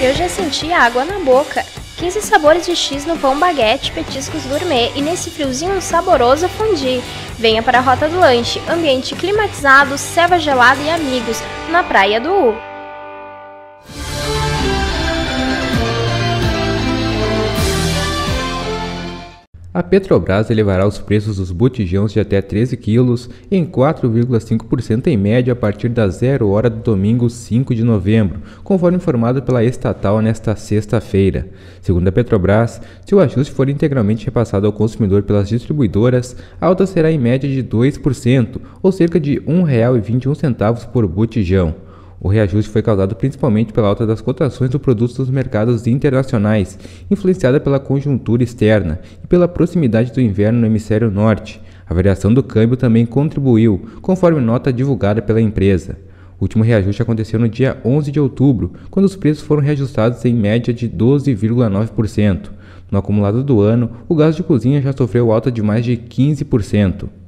Eu já senti água na boca. 15 sabores de X no pão baguete, petiscos gourmet e nesse friozinho saboroso fondue. Venha para a Rota do Lanche, ambiente climatizado, selva gelada e amigos, na Praia do U. A Petrobras elevará os preços dos botijões de até 13 quilos em 4,5% em média a partir das 0 hora do domingo 5 de novembro, conforme informado pela estatal nesta sexta-feira. Segundo a Petrobras, se o ajuste for integralmente repassado ao consumidor pelas distribuidoras, a alta será em média de 2%, ou cerca de R$ 1,21 por botijão. O reajuste foi causado principalmente pela alta das cotações do produto dos mercados internacionais, influenciada pela conjuntura externa e pela proximidade do inverno no hemisfério norte. A variação do câmbio também contribuiu, conforme nota divulgada pela empresa. O último reajuste aconteceu no dia 11 de outubro, quando os preços foram reajustados em média de 12,9%. No acumulado do ano, o gás de cozinha já sofreu alta de mais de 15%.